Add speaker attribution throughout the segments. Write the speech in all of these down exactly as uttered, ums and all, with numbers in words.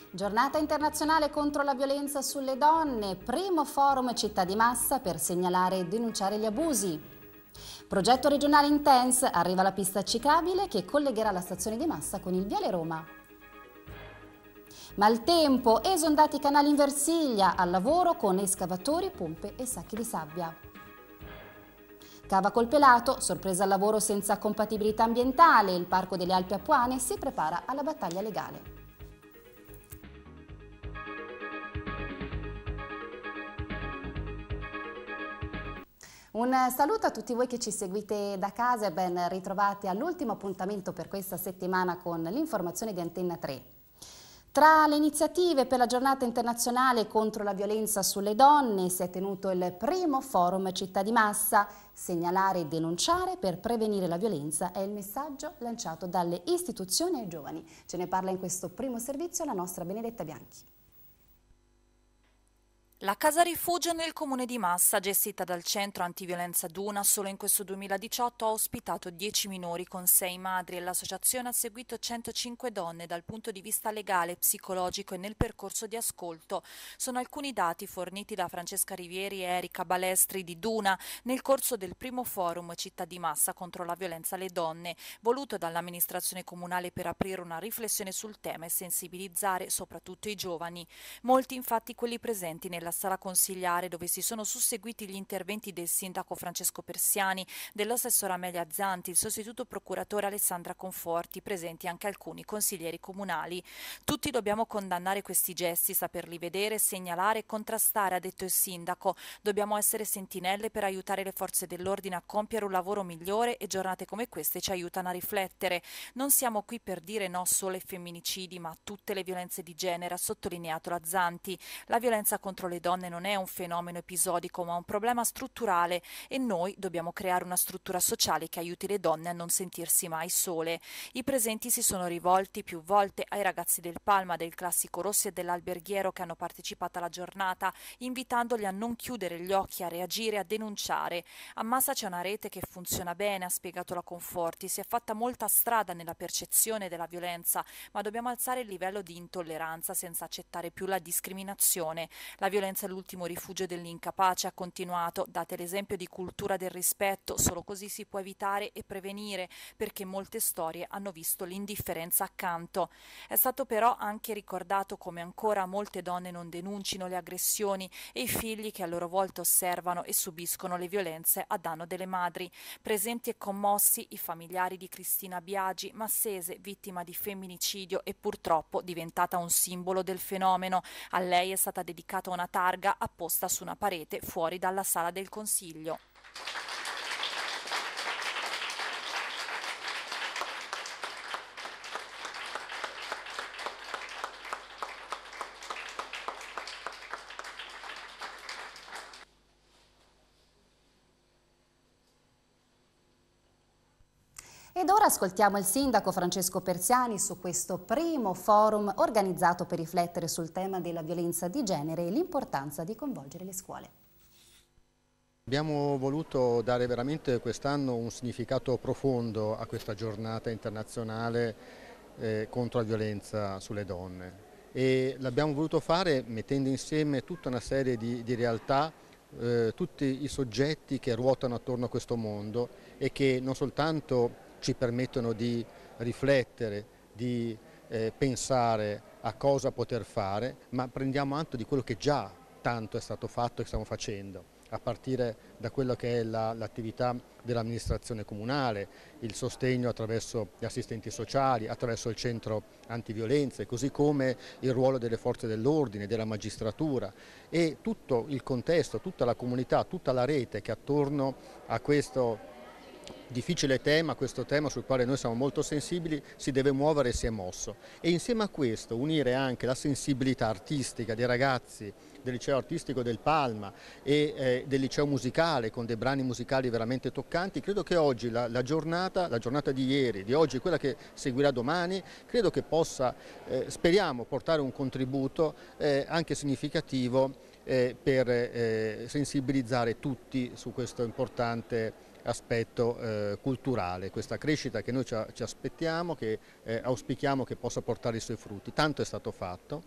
Speaker 1: Giornata internazionale contro la violenza sulle donne, primo forum Città di Massa per segnalare e denunciare gli abusi. Progetto regionale Intense, arriva la pista ciclabile che collegherà la stazione di Massa con il Viale Roma. Maltempo, esondati i canali in Versilia, al lavoro con escavatori, pompe e sacchi di sabbia. Cava col pelato, sorpresa al lavoro senza compatibilità ambientale, il Parco delle Alpi Apuane si prepara alla battaglia legale. Un saluto a tutti voi che ci seguite da casa e ben ritrovati all'ultimo appuntamento per questa settimana con l'informazione di Antenna tre. Tra le iniziative per la giornata internazionale contro la violenza sulle donne si è tenuto il primo forum Città di Massa. Segnalare e denunciare per prevenire la violenza è il messaggio lanciato dalle istituzioni ai giovani. Ce ne parla in questo primo servizio la nostra Benedetta Bianchi.
Speaker 2: La casa rifugio nel comune di Massa, gestita dal centro antiviolenza Duna, solo in questo duemiladiciotto ha ospitato dieci minori con sei madri e l'associazione ha seguito centocinque donne dal punto di vista legale, psicologico e nel percorso di ascolto. Sono alcuni dati forniti da Francesca Rivieri e Erika Balestri di Duna nel corso del primo forum Città di Massa contro la violenza alle donne, voluto dall'amministrazione comunale per aprire una riflessione sul tema e sensibilizzare soprattutto i giovani. Molti infatti quelli presenti nella sala consigliare dove si sono susseguiti gli interventi del sindaco Francesco Persiani, dell'assessora Amelia Zanti, il sostituto procuratore Alessandra Conforti, presenti anche alcuni consiglieri comunali. Tutti dobbiamo condannare questi gesti, saperli vedere, segnalare e contrastare, ha detto il sindaco. Dobbiamo essere sentinelle per aiutare le forze dell'ordine a compiere un lavoro migliore e giornate come queste ci aiutano a riflettere. Non siamo qui per dire no solo ai femminicidi ma a tutte le violenze di genere, ha sottolineato la Zanti. La violenza contro le donne non è un fenomeno episodico ma un problema strutturale e noi dobbiamo creare una struttura sociale che aiuti le donne a non sentirsi mai sole. I presenti si sono rivolti più volte ai ragazzi del Palma, del Classico Rossi e dell'Alberghiero che hanno partecipato alla giornata, invitandoli a non chiudere gli occhi, a reagire, a denunciare. A Massa c'è una rete che funziona bene, ha spiegato la Conforti, si è fatta molta strada nella percezione della violenza, ma dobbiamo alzare il livello di intolleranza senza accettare più la discriminazione. La violenza è l'ultimo rifugio dell'incapace, ha continuato, date l'esempio di cultura del rispetto, solo così si può evitare e prevenire, perché molte storie hanno visto l'indifferenza accanto. È stato però anche ricordato come ancora molte donne non denuncino le aggressioni e i figli che a loro volta osservano e subiscono le violenze a danno delle madri. Presenti e commossi i familiari di Cristina Biagi, massese, vittima di femminicidio e purtroppo diventata un simbolo del fenomeno. A lei è stata dedicata una targa apposta su una parete fuori dalla sala del Consiglio.
Speaker 1: Ed ora ascoltiamo il sindaco Francesco Persiani su questo primo forum organizzato per riflettere sul tema della violenza di genere e l'importanza di coinvolgere le scuole.
Speaker 3: Abbiamo voluto dare veramente quest'anno un significato profondo a questa giornata internazionale eh, contro la violenza sulle donne e l'abbiamo voluto fare mettendo insieme tutta una serie di, di realtà, eh, tutti i soggetti che ruotano attorno a questo mondo e che non soltanto ci permettono di riflettere, di eh, pensare a cosa poter fare, ma prendiamo atto di quello che già tanto è stato fatto e stiamo facendo, a partire da quello che è l'attività dell'amministrazione comunale, il sostegno attraverso gli assistenti sociali, attraverso il centro antiviolenze, così come il ruolo delle forze dell'ordine, della magistratura e tutto il contesto, tutta la comunità, tutta la rete che attorno a questo difficile tema, questo tema sul quale noi siamo molto sensibili, si deve muovere e si è mosso. E insieme a questo unire anche la sensibilità artistica dei ragazzi del liceo artistico del Palma e eh, del liceo musicale con dei brani musicali veramente toccanti, credo che oggi la, la giornata, la giornata di ieri, di oggi, quella che seguirà domani, credo che possa, eh, speriamo, portare un contributo eh, anche significativo eh, per eh, sensibilizzare tutti su questo importante aspetto eh, culturale, questa crescita che noi ci, ci aspettiamo, che eh, auspichiamo che possa portare i suoi frutti. Tanto è stato fatto,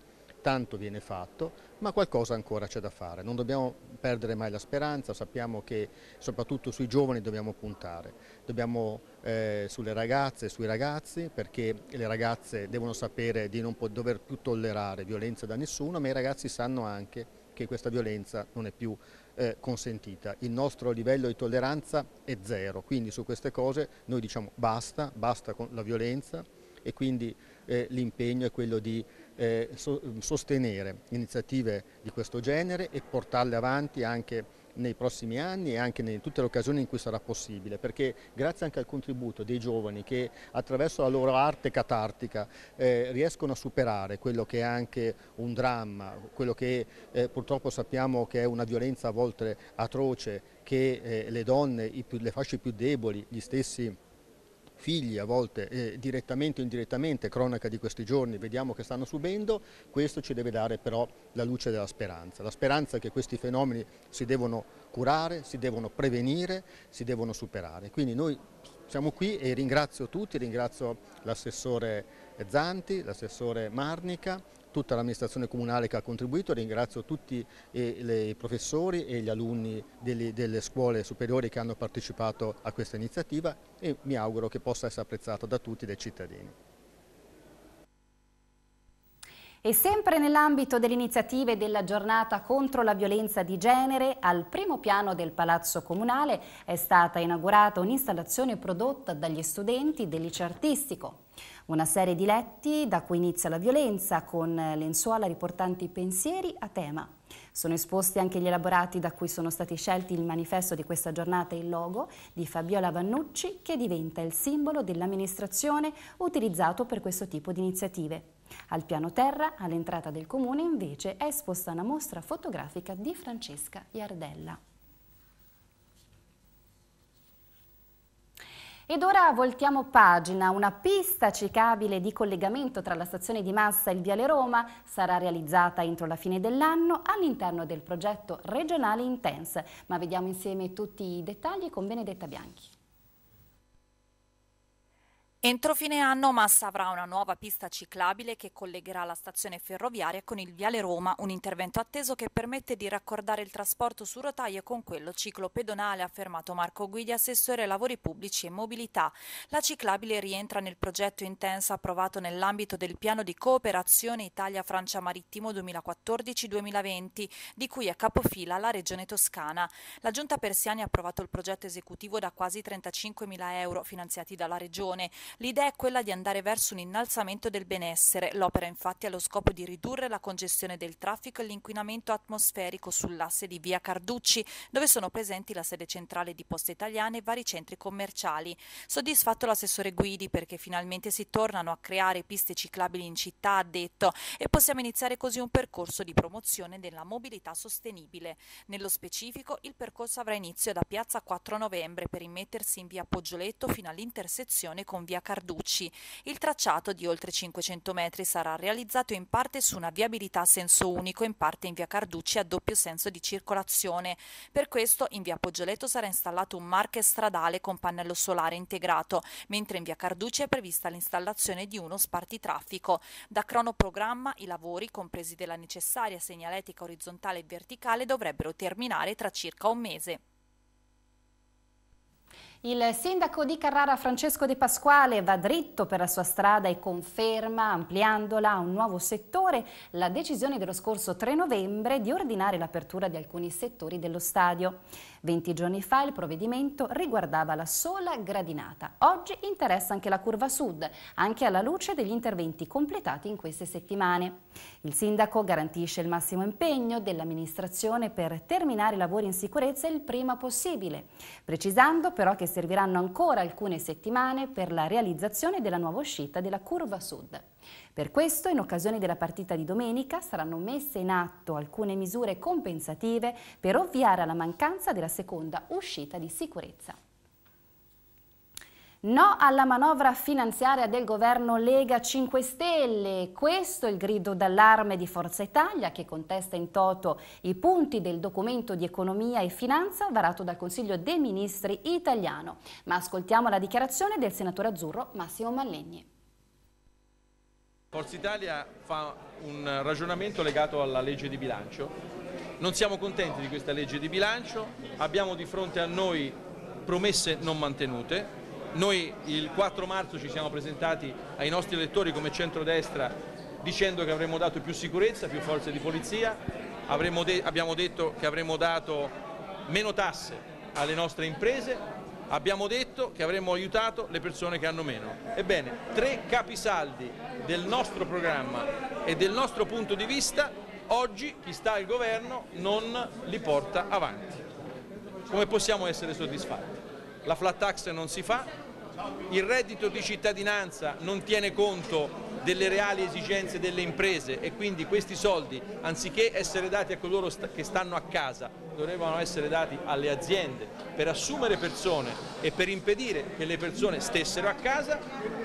Speaker 3: tanto viene fatto, ma qualcosa ancora c'è da fare. Non dobbiamo perdere mai la speranza, sappiamo che soprattutto sui giovani dobbiamo puntare, dobbiamo eh, sulle ragazze e sui ragazzi, perché le ragazze devono sapere di non dover più tollerare violenza da nessuno, ma i ragazzi sanno anche che questa violenza non è più eh, consentita. Il nostro livello di tolleranza è zero, quindi su queste cose noi diciamo basta, basta con la violenza, e quindi eh, l'impegno è quello di eh, so, sostenere iniziative di questo genere e portarle avanti anche nei prossimi anni e anche in tutte le occasioni in cui sarà possibile, perché grazie anche al contributo dei giovani che attraverso la loro arte catartica eh, riescono a superare quello che è anche un dramma, quello che eh, purtroppo sappiamo che è una violenza a volte atroce, che eh, le donne, i più, le fasce più deboli, gli stessi figli a volte eh, direttamente o indirettamente, cronaca di questi giorni, vediamo che stanno subendo. Questo ci deve dare però la luce della speranza, la speranza che questi fenomeni si devono curare, si devono prevenire, si devono superare. Quindi noi siamo qui e ringrazio tutti, ringrazio l'assessore Zanti, l'assessore Marnica, tutta l'amministrazione comunale che ha contribuito, ringrazio tutti eh, le, i professori e gli alunni delle, delle scuole superiori che hanno partecipato a questa iniziativa e mi auguro che possa essere apprezzata da tutti, dai cittadini.
Speaker 1: E sempre nell'ambito delle iniziative della giornata contro la violenza di genere, al primo piano del Palazzo Comunale è stata inaugurata un'installazione prodotta dagli studenti del liceo artistico. Una serie di letti da cui inizia la violenza, con lenzuola riportanti pensieri a tema. Sono esposti anche gli elaborati da cui sono stati scelti il manifesto di questa giornata e il logo di Fabiola Vannucci, che diventa il simbolo dell'amministrazione utilizzato per questo tipo di iniziative. Al piano terra, all'entrata del comune, invece, è esposta una mostra fotografica di Francesca Iardella. Ed ora voltiamo pagina. Una pista ciclabile di collegamento tra la stazione di Massa e il Viale Roma sarà realizzata entro la fine dell'anno all'interno del progetto regionale Intense. Ma vediamo insieme tutti i dettagli con Benedetta Bianchi.
Speaker 2: Entro fine anno Massa avrà una nuova pista ciclabile che collegherà la stazione ferroviaria con il Viale Roma, un intervento atteso che permette di raccordare il trasporto su rotaie con quello ciclopedonale, ha affermato Marco Guidi, assessore ai lavori pubblici e mobilità. La ciclabile rientra nel progetto Intensa approvato nell'ambito del piano di cooperazione Italia-Francia Marittimo duemilaquattordici duemilaventi, di cui è capofila la Regione Toscana. La Giunta Persiani ha approvato il progetto esecutivo da quasi trentacinquemila euro finanziati dalla Regione. L'idea è quella di andare verso un innalzamento del benessere. L'opera infatti ha lo scopo di ridurre la congestione del traffico e l'inquinamento atmosferico sull'asse di via Carducci, dove sono presenti la sede centrale di Poste Italiane e vari centri commerciali. Soddisfatto l'assessore Guidi perché finalmente si tornano a creare piste ciclabili in città, ha detto, e possiamo iniziare così un percorso di promozione della mobilità sostenibile. Nello specifico, il percorso avrà inizio da piazza quattro novembre per immettersi in via Poggioletto fino all'intersezione con via Carducci. Il tracciato di oltre cinquecento metri sarà realizzato in parte su una viabilità a senso unico, in parte in via Carducci a doppio senso di circolazione. Per questo in via Poggioletto sarà installato un marche stradale con pannello solare integrato, mentre in via Carducci è prevista l'installazione di uno spartitraffico. Da cronoprogramma i lavori, compresi della necessaria segnaletica orizzontale e verticale, dovrebbero terminare tra circa un mese.
Speaker 1: Il sindaco di Carrara Francesco De Pasquale va dritto per la sua strada e conferma, ampliandola a un nuovo settore, la decisione dello scorso tre novembre di ordinare l'apertura di alcuni settori dello stadio. Venti giorni fa il provvedimento riguardava la sola gradinata. Oggi interessa anche la curva sud, anche alla luce degli interventi completati in queste settimane. Il sindaco garantisce il massimo impegno dell'amministrazione per terminare i lavori in sicurezza il prima possibile, precisando però che serviranno ancora alcune settimane per la realizzazione della nuova uscita della curva sud. Per questo, in occasione della partita di domenica, saranno messe in atto alcune misure compensative per ovviare alla mancanza della seconda uscita di sicurezza. No alla manovra finanziaria del governo Lega cinque Stelle. Questo è il grido d'allarme di Forza Italia, che contesta in toto i punti del documento di economia e finanza varato dal Consiglio dei Ministri italiano. Ma ascoltiamo la dichiarazione del senatore azzurro Massimo Mallegni.
Speaker 4: Forza Italia fa un ragionamento legato alla legge di bilancio. Non siamo contenti di questa legge di bilancio, abbiamo di fronte a noi promesse non mantenute. Noi il quattro marzo ci siamo presentati ai nostri elettori come centrodestra dicendo che avremmo dato più sicurezza, più forze di polizia, avremmo de- abbiamo detto che avremmo dato meno tasse alle nostre imprese, abbiamo detto che avremmo aiutato le persone che hanno meno. Ebbene, tre capisaldi del nostro programma e del nostro punto di vista, oggi chi sta al governo non li porta avanti. Come possiamo essere soddisfatti? La flat tax non si fa, il reddito di cittadinanza non tiene conto delle reali esigenze delle imprese e quindi questi soldi, anziché essere dati a coloro che stanno a casa, dovrebbero essere dati alle aziende per assumere persone e per impedire che le persone stessero a casa.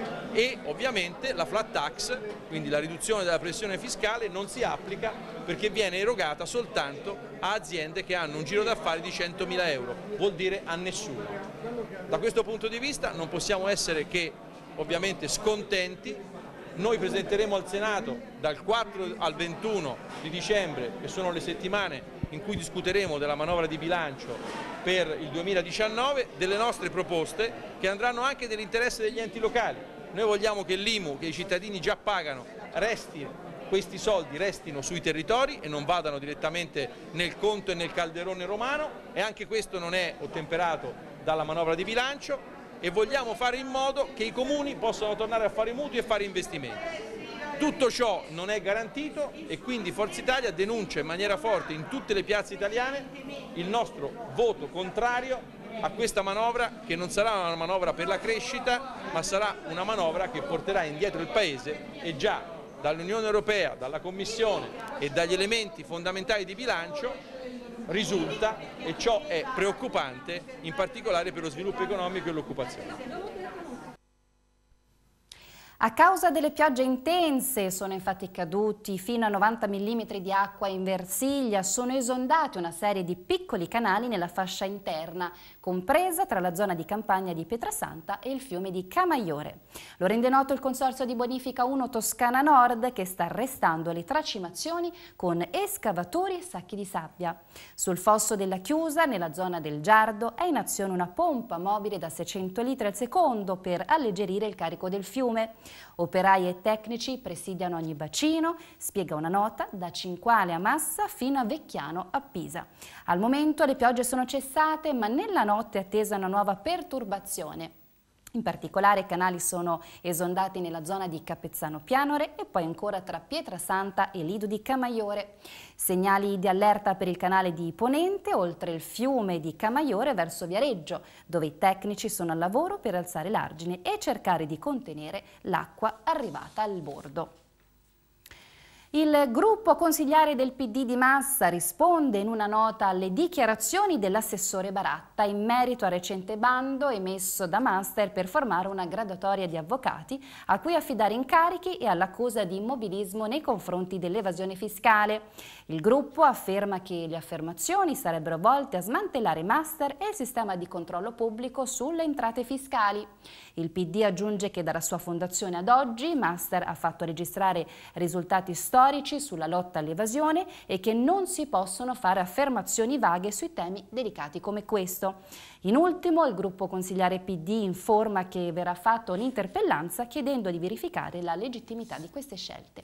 Speaker 4: E ovviamente la flat tax, quindi la riduzione della pressione fiscale, non si applica perché viene erogata soltanto a aziende che hanno un giro d'affari di centomila euro, vuol dire a nessuno. Da questo punto di vista non possiamo essere che ovviamente scontenti. Noi presenteremo al Senato dal quattro al ventuno di dicembre, che sono le settimane in cui discuteremo della manovra di bilancio per il duemiladiciannove, delle nostre proposte che andranno anche nell'interesse degli enti locali. Noi vogliamo che l'I M U che i cittadini già pagano resti, questi soldi restino sui territori e non vadano direttamente nel conto e nel calderone romano, e anche questo non è ottemperato dalla manovra di bilancio. E vogliamo fare in modo che i comuni possano tornare a fare mutui e fare investimenti. Tutto ciò non è garantito e quindi Forza Italia denuncia in maniera forte in tutte le piazze italiane il nostro voto contrario a questa manovra, che non sarà una manovra per la crescita, ma sarà una manovra che porterà indietro il Paese, e già dall'Unione Europea, dalla Commissione e dagli elementi fondamentali di bilancio risulta, e ciò è preoccupante, in particolare per lo sviluppo economico e l'occupazione.
Speaker 1: A causa delle piogge intense sono infatti caduti fino a novanta millimetri di acqua in Versilia, sono esondati una serie di piccoli canali nella fascia interna, compresa tra la zona di campagna di Pietrasanta e il fiume di Camaiore. Lo rende noto il Consorzio di Bonifica uno Toscana Nord, che sta arrestando le tracimazioni con escavatori e sacchi di sabbia. Sul fosso della Chiusa, nella zona del Giardo, è in azione una pompa mobile da seicento litri al secondo per alleggerire il carico del fiume. Operai e tecnici presidiano ogni bacino, spiega una nota, da Cinquale a Massa fino a Vecchiano a Pisa. Al momento le piogge sono cessate, ma nella notte è attesa una nuova perturbazione. In particolare i canali sono esondati nella zona di Capezzano Pianore e poi ancora tra Pietrasanta e Lido di Camaiore. Segnali di allerta per il canale di Ponente, oltre il fiume di Camaiore verso Viareggio, dove i tecnici sono al lavoro per alzare l'argine e cercare di contenere l'acqua arrivata al bordo. Il gruppo consigliare del P D di Massa risponde in una nota alle dichiarazioni dell'assessore Baratta in merito al recente bando emesso da Master per formare una graduatoria di avvocati a cui affidare incarichi e all'accusa di immobilismo nei confronti dell'evasione fiscale. Il gruppo afferma che le affermazioni sarebbero volte a smantellare Master e il sistema di controllo pubblico sulle entrate fiscali. Il P D aggiunge che dalla sua fondazione ad oggi Master ha fatto registrare risultati storici storici sulla lotta all'evasione e che non si possono fare affermazioni vaghe sui temi delicati come questo. In ultimo, il gruppo consigliare P D informa che verrà fatta un'interpellanza chiedendo di verificare la legittimità di queste scelte.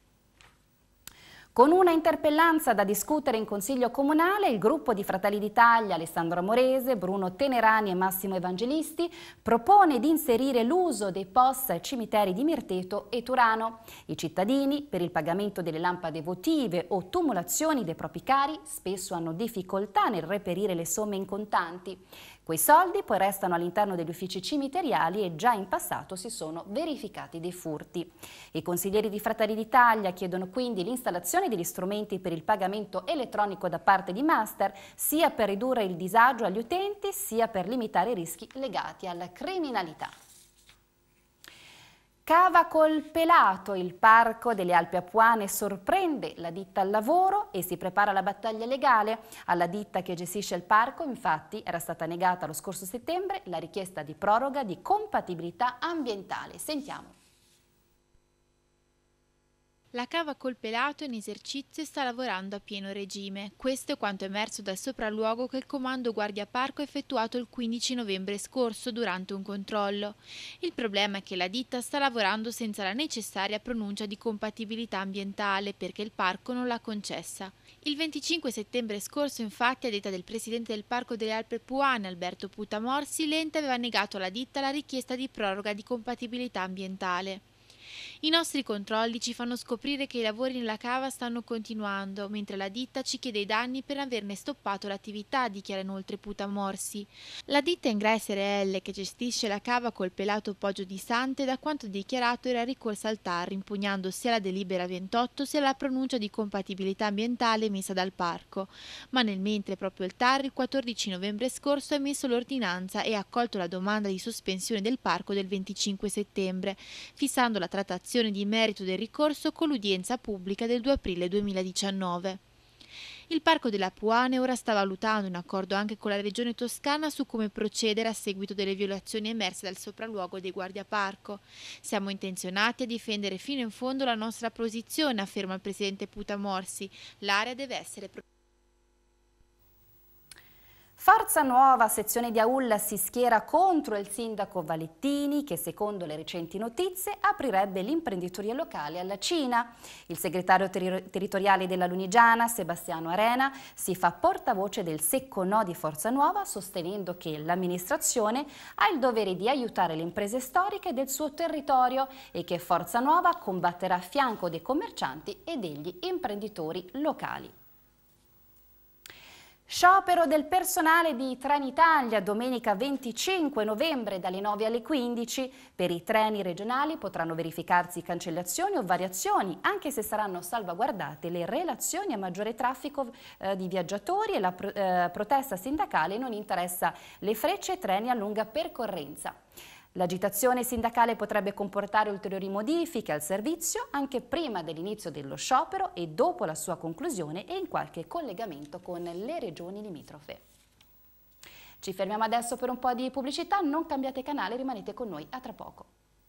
Speaker 1: Con una interpellanza da discutere in Consiglio Comunale, il gruppo di Fratelli d'Italia, Alessandro Amorese, Bruno Tenerani e Massimo Evangelisti, propone di inserire l'uso dei P O S ai cimiteri di Mirteto e Turano. I cittadini, per il pagamento delle lampade votive o tumulazioni dei propri cari, spesso hanno difficoltà nel reperire le somme in contanti. Quei soldi poi restano all'interno degli uffici cimiteriali e già in passato si sono verificati dei furti. I consiglieri di Fratelli d'Italia chiedono quindi l'installazione degli strumenti per il pagamento elettronico da parte di Master, sia per ridurre il disagio agli utenti, sia per limitare i rischi legati alla criminalità. Cava col pelato, il Parco delle Alpi Apuane sorprende la ditta al lavoro e si prepara alla battaglia legale. Alla ditta che gestisce il parco, infatti, era stata negata lo scorso settembre la richiesta di proroga di compatibilità ambientale. Sentiamo.
Speaker 5: La cava Colpelato è in esercizio e sta lavorando a pieno regime. Questo è quanto emerso dal sopralluogo che il comando Guardia Parco ha effettuato il quindici novembre scorso durante un controllo. Il problema è che la ditta sta lavorando senza la necessaria pronuncia di compatibilità ambientale perché il parco non l'ha concessa. Il venticinque settembre scorso, infatti, a detta del presidente del Parco delle Alpi Puane, Alberto Putamorsi, l'ente aveva negato alla ditta la richiesta di proroga di compatibilità ambientale. I nostri controlli ci fanno scoprire che i lavori nella cava stanno continuando, mentre la ditta ci chiede i danni per averne stoppato l'attività, dichiara inoltre Putamorsi. La ditta Ingra S R L, che gestisce la cava Colpelato Poggio di Sante, da quanto dichiarato era ricorsa al T A R, impugnando sia la delibera ventotto sia la pronuncia di compatibilità ambientale emessa dal parco. Ma nel mentre proprio il T A R il quattordici novembre scorso ha emesso l'ordinanza e ha accolto la domanda di sospensione del parco del venticinque settembre, fissando la trattazione di merito del ricorso con l'udienza pubblica del due aprile duemiladiciannove. Il Parco della Puane ora sta valutando, in accordo anche con la Regione Toscana, su come procedere a seguito delle violazioni emerse dal sopralluogo dei Guardiaparco. Siamo intenzionati a difendere fino in fondo la nostra posizione, afferma il presidente Putamorsi. L'area deve essere protetta.
Speaker 1: Forza Nuova, sezione di Aulla, si schiera contro il sindaco Valettini che, secondo le recenti notizie, aprirebbe l'imprenditoria locale alla Cina. Il segretario ter- territoriale della Lunigiana, Sebastiano Arena, si fa portavoce del secco no di Forza Nuova, sostenendo che l'amministrazione ha il dovere di aiutare le imprese storiche del suo territorio e che Forza Nuova combatterà a fianco dei commercianti e degli imprenditori locali. Sciopero del personale di Trenitalia domenica venticinque novembre dalle nove alle quindici. Per i treni regionali potranno verificarsi cancellazioni o variazioni, anche se saranno salvaguardate le relazioni a maggiore traffico eh, di viaggiatori e la pro eh, protesta sindacale non interessa le frecce e treni a lunga percorrenza. L'agitazione sindacale potrebbe comportare ulteriori modifiche al servizio anche prima dell'inizio dello sciopero e dopo la sua conclusione e in qualche collegamento con le regioni limitrofe. Ci fermiamo adesso per un po' di pubblicità, non cambiate canale, rimanete con noi, a tra poco.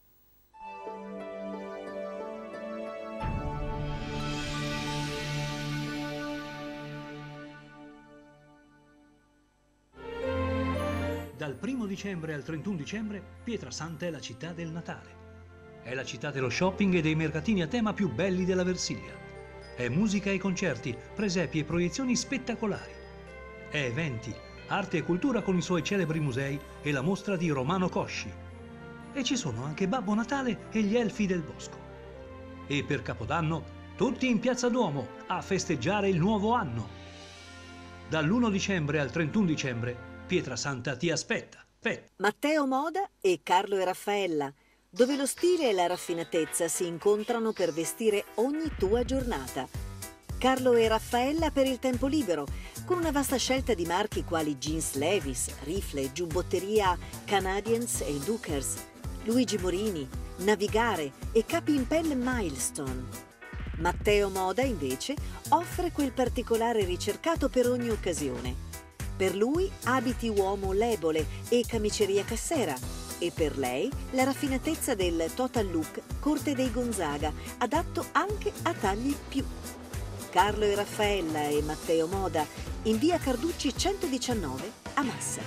Speaker 6: Dal primo dicembre al trentuno dicembre, Pietrasanta è la città del Natale. È la città dello shopping e dei mercatini a tema più belli della Versilia. È musica e concerti, presepi e proiezioni spettacolari. È eventi, arte e cultura con i suoi celebri musei e la mostra di Romano Cosci. E ci sono anche Babbo Natale e gli Elfi del Bosco. E per Capodanno, tutti in Piazza Duomo a festeggiare il nuovo anno. Dall'primo dicembre al trentuno dicembre, Pietrasanta ti aspetta. Aspetta.
Speaker 7: Matteo Moda e Carlo e Raffaella, dove lo stile e la raffinatezza si incontrano per vestire ogni tua giornata. Carlo e Raffaella per il tempo libero, con una vasta scelta di marchi quali Jeans Levi's, rifle, giubbotteria Canadians e Dookers, Luigi Morini, Navigare e capi in pelle Milestone. Matteo Moda, invece, offre quel particolare ricercato per ogni occasione. Per lui abiti uomo lebole e camiceria cassera e per lei la raffinatezza del total look corte dei Gonzaga, adatto anche a tagli più. Carlo e Raffaella e Matteo Moda in via Carducci centodiciannove a Massa.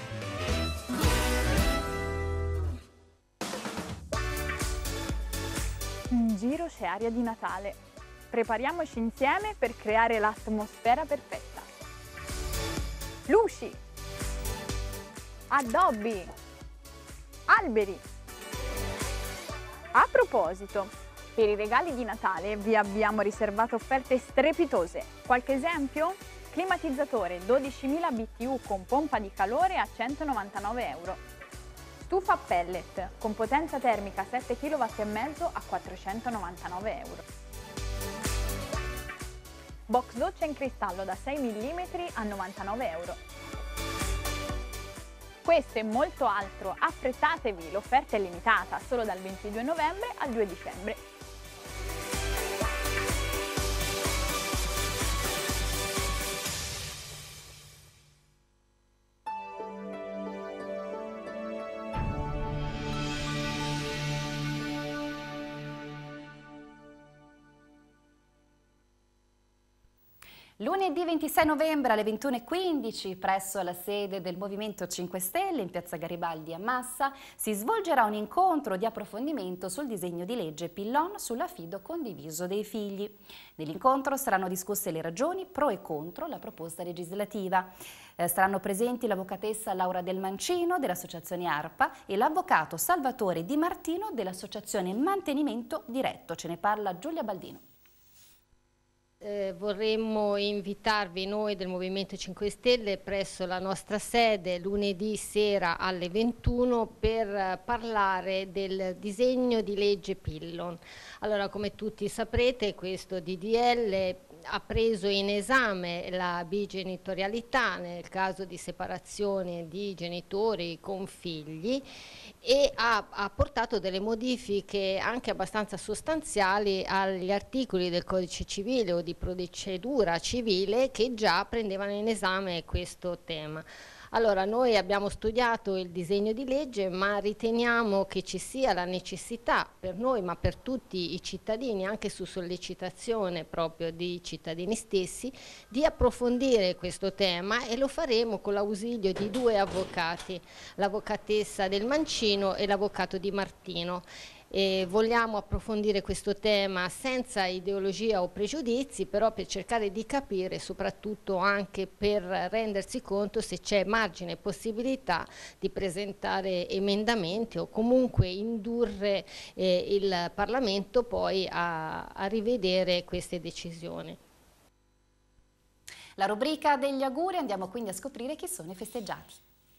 Speaker 8: Un giro c'è aria di Natale. Prepariamoci insieme per creare l'atmosfera perfetta. Luci, addobbi, alberi. A proposito, per i regali di Natale vi abbiamo riservato offerte strepitose. Qualche esempio? Climatizzatore dodicimila B T U con pompa di calore a centonovantanove euro. Stufa a pellet con potenza termica sette chilowatt e mezzo a quattrocentonovantanove euro. Box doccia in cristallo da sei millimetri a novantanove euro. Questo e molto altro, affrettatevi, l'offerta è limitata solo dal ventidue novembre al due dicembre.
Speaker 1: Lunedì ventisei novembre alle ventuno e quindici presso la sede del Movimento cinque Stelle in piazza Garibaldi a Massa si svolgerà un incontro di approfondimento sul disegno di legge Pillon sull'affido condiviso dei figli. Nell'incontro saranno discusse le ragioni pro e contro la proposta legislativa. Eh, saranno presenti l'avvocatessa Laura Del Mancino dell'associazione ARPA e l'avvocato Salvatore Di Martino dell'associazione Mantenimento Diretto. Ce ne parla Giulia Baldino.
Speaker 9: Eh, vorremmo invitarvi noi del Movimento cinque Stelle presso la nostra sede lunedì sera alle ventuno per parlare del disegno di legge Pillon. Allora, come tutti saprete, questo D D L ha preso in esame la bigenitorialità nel caso di separazione di genitori con figli e ha, ha portato delle modifiche anche abbastanza sostanziali agli articoli del Codice Civile o di procedura civile che già prendevano in esame questo tema. Allora, noi abbiamo studiato il disegno di legge, ma riteniamo che ci sia la necessità per noi, ma per tutti i cittadini, anche su sollecitazione proprio di cittadini stessi, di approfondire questo tema e lo faremo con l'ausilio di due avvocati, l'avvocatessa Del Mancino e l'avvocato Di Martino. E vogliamo approfondire questo tema senza ideologia o pregiudizi, però per cercare di capire, soprattutto anche per rendersi conto se c'è margine e possibilità di presentare emendamenti o comunque indurre eh, il Parlamento poi a, a rivedere queste decisioni.
Speaker 1: La rubrica degli auguri, andiamo quindi a scoprire chi sono i festeggiati.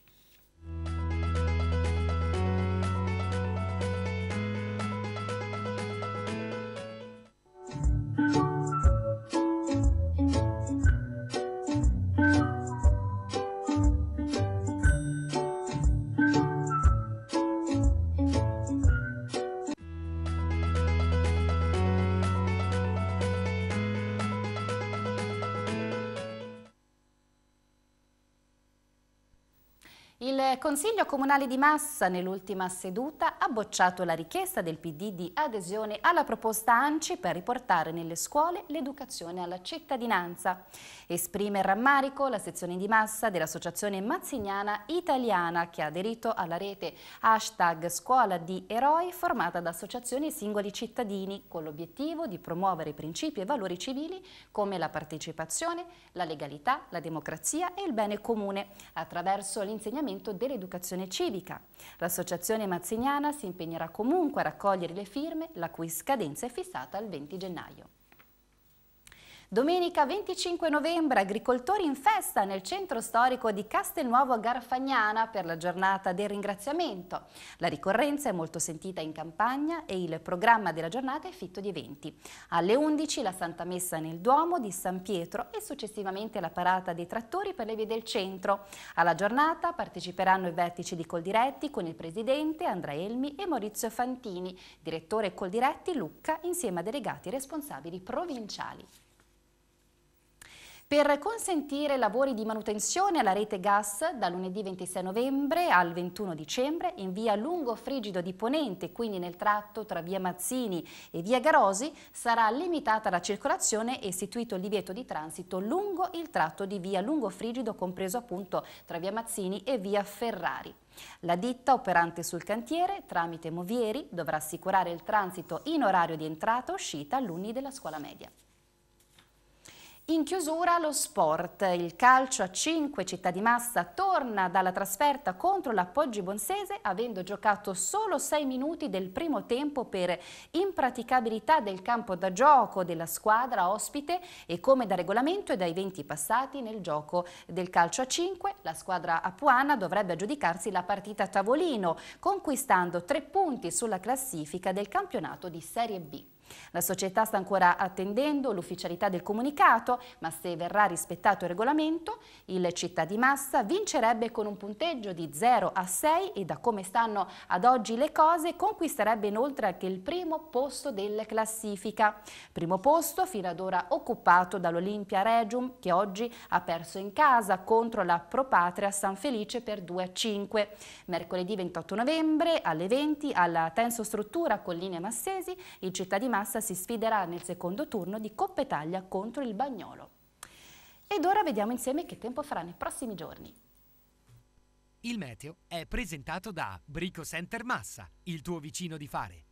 Speaker 1: Il Consiglio Comunale di Massa nell'ultima seduta ha bocciato la richiesta del P D di adesione alla proposta ANCI per riportare nelle scuole l'educazione alla cittadinanza. Esprime rammarico la sezione di Massa dell'Associazione Mazziniana Italiana che ha aderito alla rete hashtag Scuola di Eroi formata da associazioni e singoli cittadini con l'obiettivo di promuovere i principi e valori civili come la partecipazione, la legalità, la democrazia e il bene comune attraverso l'insegnamento dell'educazione civica. L'associazione mazziniana si impegnerà comunque a raccogliere le firme, la cui scadenza è fissata al venti gennaio. Domenica venticinque novembre, agricoltori in festa nel centro storico di Castelnuovo Garfagnana per la giornata del ringraziamento. La ricorrenza è molto sentita in campagna e il programma della giornata è fitto di eventi. Alle undici la Santa Messa nel Duomo di San Pietro e successivamente la parata dei trattori per le vie del centro. Alla giornata parteciperanno i vertici di Coldiretti con il presidente Andrea Elmi e Maurizio Fantini, direttore Coldiretti Lucca insieme a delegati responsabili provinciali. Per consentire lavori di manutenzione alla rete gas da lunedì ventisei novembre al ventuno dicembre in via Lungo Frigido di Ponente, quindi nel tratto tra via Mazzini e via Garosi, sarà limitata la circolazione e istituito il divieto di transito lungo il tratto di via Lungo Frigido compreso appunto tra via Mazzini e via Ferrari. La ditta operante sul cantiere, tramite Movieri, dovrà assicurare il transito in orario di entrata e uscita alunni della scuola media. In chiusura lo sport, il calcio a cinque Città di Massa torna dalla trasferta contro la Poggi Bonsese avendo giocato solo sei minuti del primo tempo per impraticabilità del campo da gioco della squadra ospite e come da regolamento e dai venti passati nel gioco del calcio a cinque la squadra apuana dovrebbe aggiudicarsi la partita a tavolino conquistando tre punti sulla classifica del campionato di Serie B. La società sta ancora attendendo l'ufficialità del comunicato, ma se verrà rispettato il regolamento, il Città di Massa vincerebbe con un punteggio di zero a sei e da come stanno ad oggi le cose conquisterebbe inoltre anche il primo posto della classifica. Primo posto fino ad ora occupato dall'Olimpia Regium che oggi ha perso in casa contro la Pro Patria San Felice per due a cinque. Mercoledì ventotto novembre alle venti alla Tenso Struttura Colline Massesi il Città di Massa si sfiderà nel secondo turno di Coppa Italia contro il Bagnolo. Ed ora vediamo insieme che tempo farà nei prossimi giorni.
Speaker 10: Il meteo è presentato da Brico Center Massa, il tuo vicino di fare.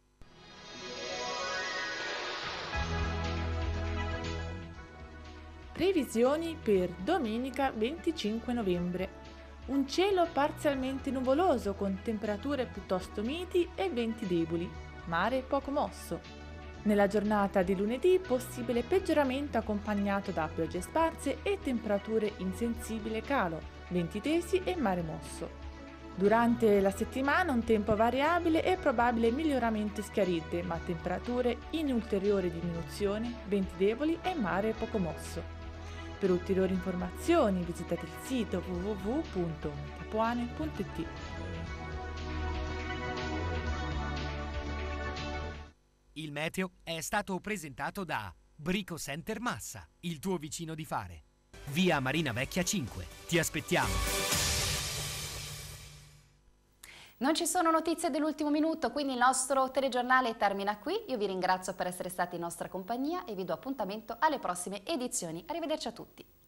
Speaker 11: Previsioni per domenica venticinque novembre. Un cielo parzialmente nuvoloso con temperature piuttosto miti e venti deboli, mare poco mosso. Nella giornata di lunedì possibile peggioramento accompagnato da piogge sparse e temperature in sensibile calo, venti tesi e mare mosso. Durante la settimana un tempo variabile e probabile miglioramento schiarite, ma temperature in ulteriore diminuzione, venti deboli e mare poco mosso. Per ulteriori informazioni visitate il sito w w w punto metapuane punto i t.
Speaker 10: Il meteo è stato presentato da Brico Center Massa, il tuo vicino di fare. Via Marina Vecchia cinque. Ti aspettiamo.
Speaker 1: Non ci sono notizie dell'ultimo minuto, quindi il nostro telegiornale termina qui. Io vi ringrazio per essere stati in nostra compagnia e vi do appuntamento alle prossime edizioni. Arrivederci a tutti.